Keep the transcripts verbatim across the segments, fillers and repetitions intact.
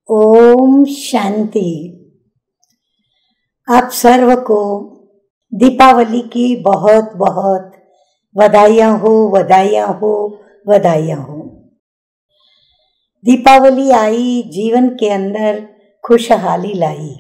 ओम शांति। आप सर्व को दीपावली की बहुत बहुत बधाइयाँ हो, बधाइयाँ हो, बधाइयाँ हो। दीपावली आई, जीवन के अंदर खुशहाली लाई।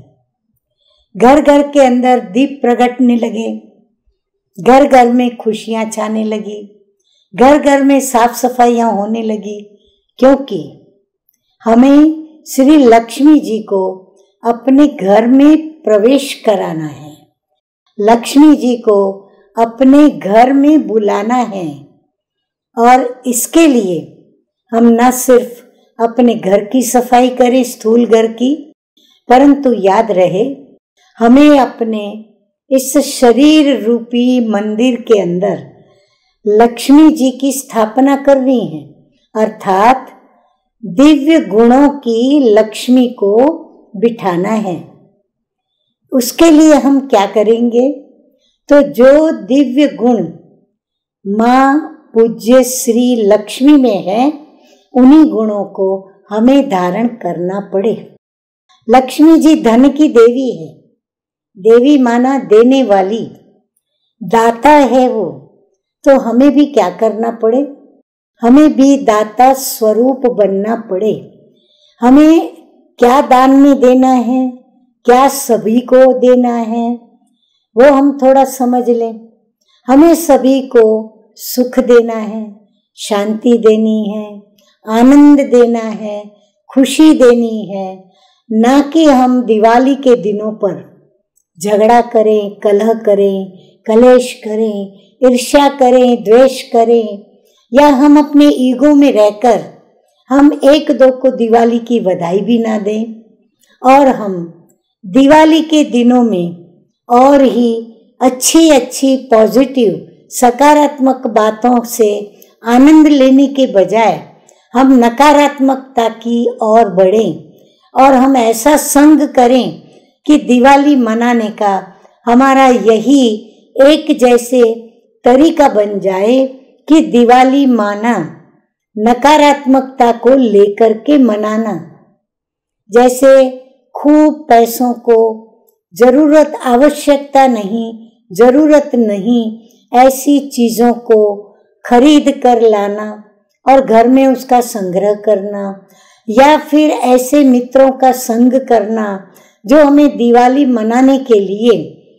घर घर के अंदर दीप प्रगटने लगे, घर घर में खुशियाँ छाने लगी, घर घर में साफ सफाइयाँ होने लगी, क्योंकि हमें श्री लक्ष्मी जी को अपने घर में प्रवेश कराना है, लक्ष्मी जी को अपने घर में बुलाना है। और इसके लिए हम न सिर्फ अपने घर की सफाई करें, स्थूल घर की, परंतु याद रहे हमें अपने इस शरीर रूपी मंदिर के अंदर लक्ष्मी जी की स्थापना करनी है, अर्थात दिव्य गुणों की लक्ष्मी को बिठाना है। उसके लिए हम क्या करेंगे? तो जो दिव्य गुण माँ पूज्य श्री लक्ष्मी में है, उन्हीं गुणों को हमें धारण करना पड़े। लक्ष्मी जी धन की देवी है, देवी माना देने वाली, दाता है वो। तो हमें भी क्या करना पड़े? हमें भी दाता स्वरूप बनना पड़े। हमें क्या दान में देना है, क्या सभी को देना है, वो हम थोड़ा समझ लें। हमें सभी को सुख देना है, शांति देनी है, आनंद देना है, खुशी देनी है, ना कि हम दिवाली के दिनों पर झगड़ा करें, कलह करें, कलेश करें, ईर्ष्या करें, द्वेष करें, या हम अपने ईगो में रहकर हम एक दो को दिवाली की बधाई भी ना दें, और हम दिवाली के दिनों में और ही अच्छी अच्छी पॉजिटिव सकारात्मक बातों से आनंद लेने के बजाय हम नकारात्मकता की ओर बढ़ें और हम ऐसा संग करें कि दिवाली मनाने का हमारा यही एक जैसे तरीका बन जाए कि दिवाली माना नकारात्मकता को लेकर के मनाना। जैसे खूब पैसों को जरूरत आवश्यकता नहीं, जरूरत नहीं ऐसी चीजों को खरीद कर लाना और घर में उसका संग्रह करना, या फिर ऐसे मित्रों का संग करना जो हमें दिवाली मनाने के लिए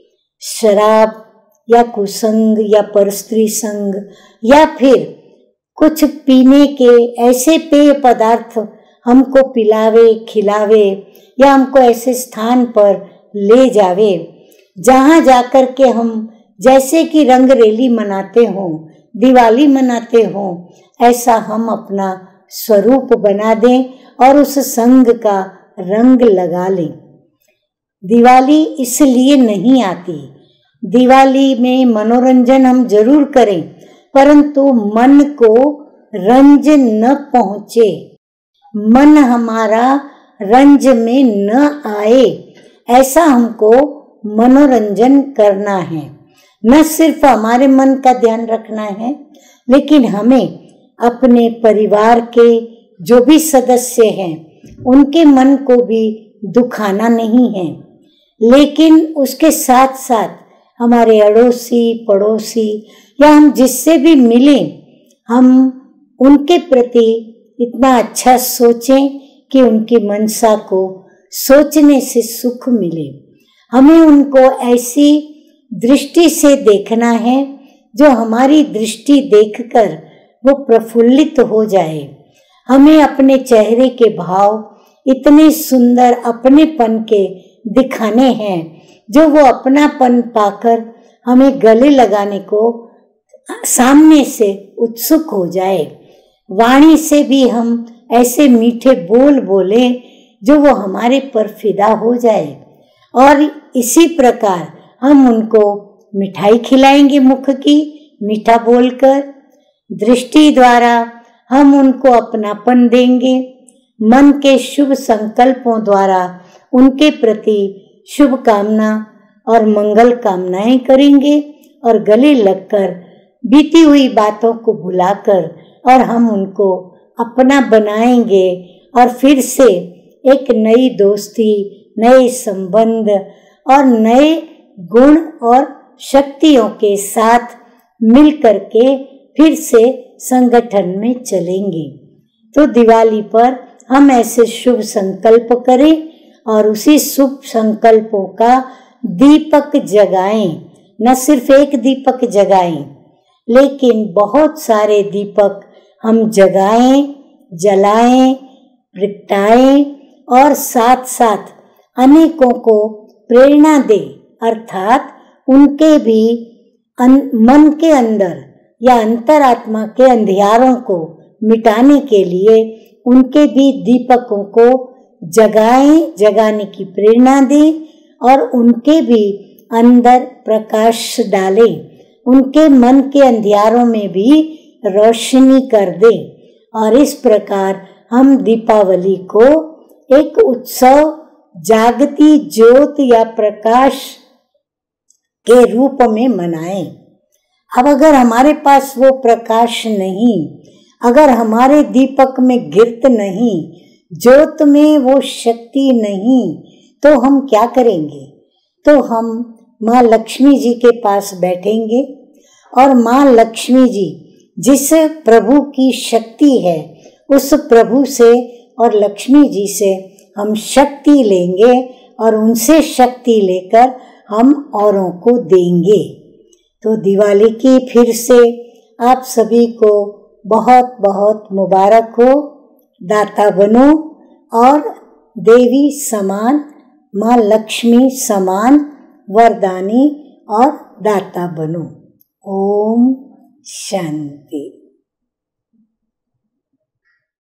शराब या कुसंग या परस्त्री संग या फिर कुछ पीने के ऐसे पेय पदार्थ हमको पिलावे, खिलावे, या हमको ऐसे स्थान पर ले जावे जहाँ जाकर के हम जैसे कि रंगरेली मनाते हों, दिवाली मनाते हों, ऐसा हम अपना स्वरूप बना दें और उस संग का रंग लगा लें। दिवाली इसलिए नहीं आती, दिवाली में मनोरंजन हम जरूर करें, परंतु मन को रंज न पहुंचे, मन हमारा रंज में न आए, ऐसा हमको मनोरंजन करना है। न सिर्फ हमारे मन का ध्यान रखना है, लेकिन हमें अपने परिवार के जो भी सदस्य हैं उनके मन को भी दुखाना नहीं है, लेकिन उसके साथ साथ हमारे अड़ोसी पड़ोसी या हम जिससे भी मिलें, हम उनके प्रति इतना अच्छा सोचें कि उनकी मनसा को सोचने से सुख मिले। हमें उनको ऐसी दृष्टि से देखना है जो हमारी दृष्टि देखकर वो प्रफुल्लित हो जाए। हमें अपने चेहरे के भाव इतने सुंदर अपनेपन के दिखाने हैं जो वो अपनापन पाकर हमें गले लगाने को सामने से उत्सुक हो जाए। वाणी से भी हम ऐसे मीठे बोल बोले जो वो हमारे पर फिदा हो जाए, और इसी प्रकार हम उनको मिठाई खिलाएंगे मुख की मीठा बोलकर, दृष्टि द्वारा हम उनको अपनापन देंगे, मन के शुभ संकल्पों द्वारा उनके प्रति शुभ कामना और मंगल कामनाएं करेंगे, और गले लगकर बीती हुई बातों को भुलाकर और हम उनको अपना बनाएंगे और फिर से एक नई दोस्ती, नए संबंध और नए गुण और शक्तियों के साथ मिलकर के फिर से संगठन में चलेंगे। तो दिवाली पर हम ऐसे शुभ संकल्प करें और उसी शुभ संकल्पों का दीपक जगाएं। न सिर्फ एक दीपक जगाएं, लेकिन बहुत सारे दीपक हम जगाएं, जलाएं, प्रगटाएं और साथ साथ अनेकों को प्रेरणा दें, अर्थात उनके भी मन के अंदर या अंतरात्मा के अंधियारों को मिटाने के लिए उनके भी दीपकों को जगाएं, जगाने की प्रेरणा दें और उनके भी अंदर प्रकाश डालें, उनके मन के अंधियारों में भी रोशनी कर दें। और इस प्रकार हम दीपावली को एक उत्सव, जागती ज्योत या प्रकाश के रूप में मनाएं। अब अगर हमारे पास वो प्रकाश नहीं, अगर हमारे दीपक में गिरत नहीं, ज्योत में वो शक्ति नहीं, तो हम क्या करेंगे? तो हम माँ लक्ष्मी जी के पास बैठेंगे और माँ लक्ष्मी जी जिस प्रभु की शक्ति है, उस प्रभु से और लक्ष्मी जी से हम शक्ति लेंगे और उनसे शक्ति लेकर हम औरों को देंगे। तो दिवाली की फिर से आप सभी को बहुत बहुत मुबारक हो। दाता बनो और देवी समान, माँ लक्ष्मी समान वरदानी और दाता बनो। ओम शांति।